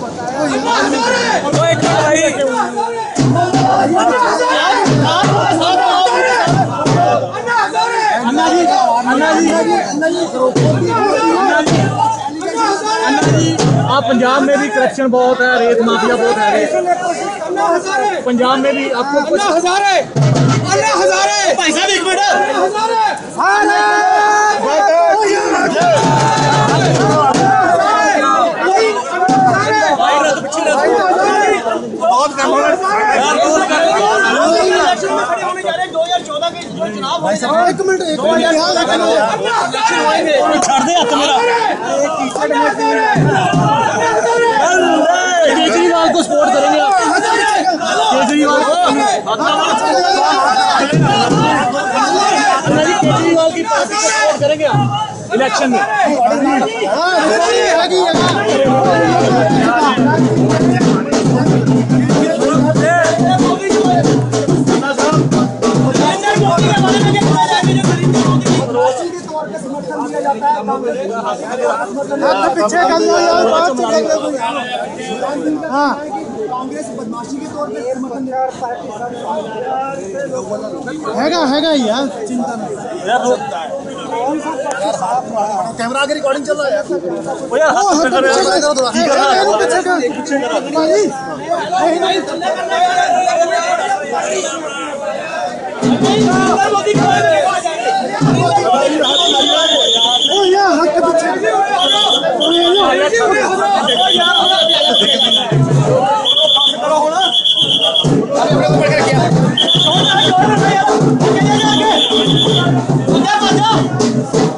पंजाब में भी करप्शन बहुत है, रेत माफिया बहुत है पंजाब में भी। आपको कुछ हजारे भाई साहब एक मिनट एक मिनट छाड़ दे मेरा केजरीवाल को सपोर्ट करेंगे आप? केजरीवाल केजरीवाल की पार्टी को सपोर्ट करेंगे आप इलेक्शन में? पीछे कांग्रेस बदमाशी के तौर पे हैगा यार, चिंता नहीं यार। कैमरा आगे रिकॉर्डिंग चल रहा है यार।